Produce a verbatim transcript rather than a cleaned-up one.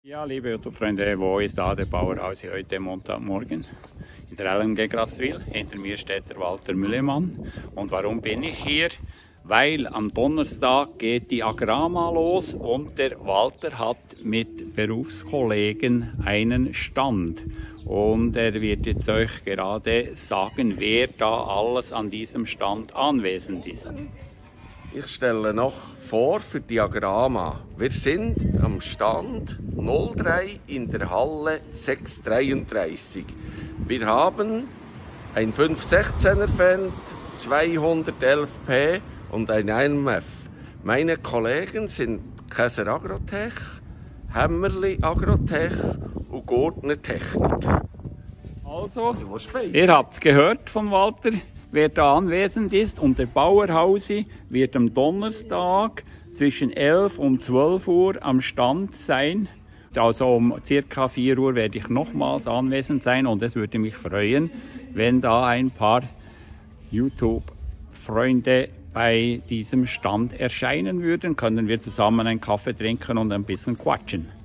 Ja, liebe YouTube-Freunde, wo ist da der Bauerhaus heute Montagmorgen? In der L M G Graswil. Hinter mir steht der Walter Müllemann. Und warum bin ich hier? Weil am Donnerstag geht die Agrama los und der Walter hat mit Berufskollegen einen Stand. Und er wird jetzt euch gerade sagen, wer da alles an diesem Stand anwesend ist. Ich stelle noch vor für die Agrama. Wir sind am Stand null drei in der Halle sechs dreiunddreißig. Wir haben ein fünf sechzehner Fendt, zweihundertelf P und ein I M F. Meine Kollegen sind Käser Agrotech, Hämmerli Agrotech und Gurtner Technik. Also, ihr habt es gehört von Walter, wer da anwesend ist, und der Bauerhausi wird am Donnerstag zwischen elf und zwölf Uhr am Stand sein. Also um circa vier Uhr werde ich nochmals anwesend sein und es würde mich freuen, wenn da ein paar YouTube-Freunde bei diesem Stand erscheinen würden. Können wir zusammen einen Kaffee trinken und ein bisschen quatschen.